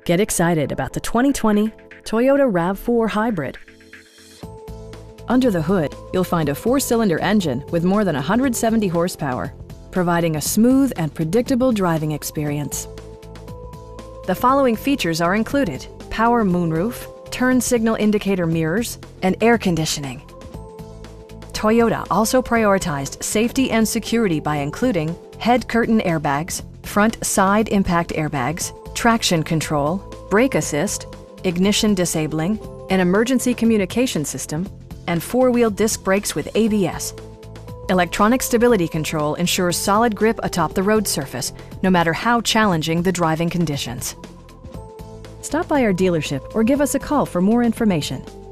Get excited about the 2020 Toyota RAV4 Hybrid. Under the hood, you'll find a 4-cylinder engine with more than 170 horsepower, providing a smooth and predictable driving experience. The following features are included: power moonroof, turn signal indicator mirrors, and air conditioning. Toyota also prioritized safety and security by including head curtain airbags, front side impact airbags, traction control, brake assist, ignition disabling, an emergency communication system, and 4-wheel disc brakes with ABS. Electronic stability control ensures solid grip atop the road surface, no matter how challenging the driving conditions. Stop by our dealership or give us a call for more information.